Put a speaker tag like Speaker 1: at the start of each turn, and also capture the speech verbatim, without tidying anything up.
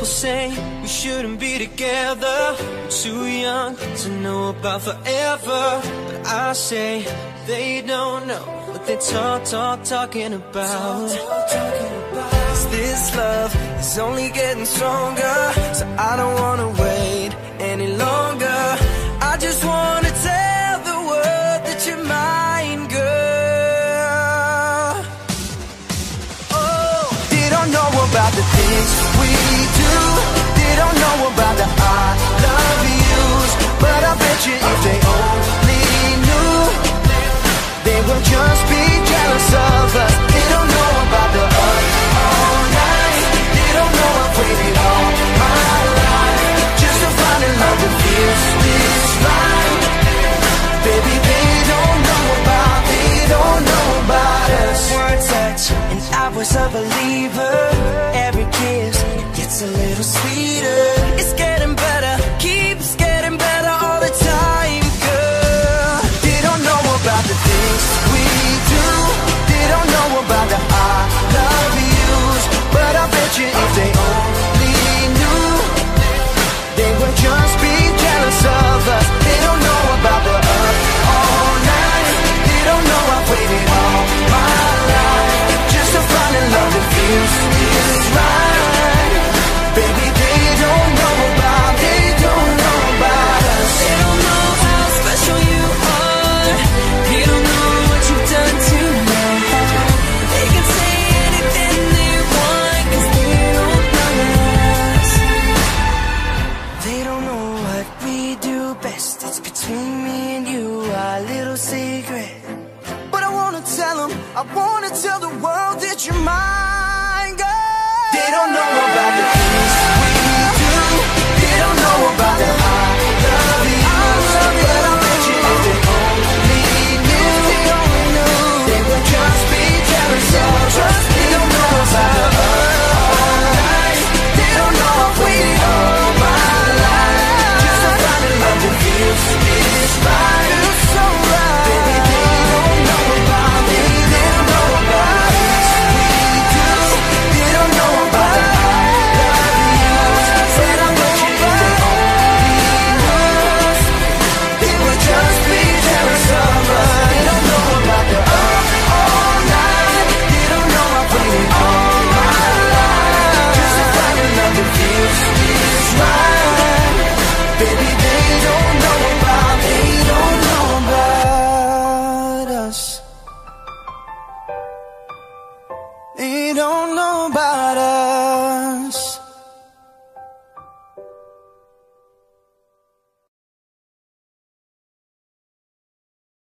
Speaker 1: People say we shouldn't be together, we're too young to know about forever. But I say they don't know what they talk, talk, talking about. Cause this love is only getting stronger, so I don't wanna wait any longer. I just wanna tell the world that you're mine, girl. Oh, they don't know about the things we do, they don't know about the I love yous. But I bet you if they only knew, they will just be jealous of us. They don't know about the up all night, they don't know I've waited all my life just to find a love that feels this right. Baby, they don't know about, they don't know about us. One touch and I was a believer. Every kiss gets a little sweeter. It's getting better, keeps getting better all the time, girl. They don't know about the things we do, they don't know about the I love yous. But I bet you if they only knew, they would just be jealous of us. They don't know about the up all night, they don't know I've waited all my life just to find a love that feels this right. Baby, they don't know about, they don't know about us. They don't know how special you are, they don't know what you've done to my heart. They can say anything they want, cause they don't know us. They don't know what we do best, it's between me and you, our little secret. But I wanna tell them, I wanna tell the world that you're mine, girl. They don't know about the things we do, they don't know about the I love yous. But I bet you if they only knew, they would just be jealous of us. They don't know about the all night, they don't know I've waited all my life just to find a love that feels this right. It's so right. Baby, they don't know about, they don't know about us. We do, they don't know about the I love yous. But I bet you if they only knew, they would just be jealous of us. They don't know about the up all night, they don't know I've waited all my life just to find a love that feels this right. Baby, they don't know about, they don't know about us. They don't know about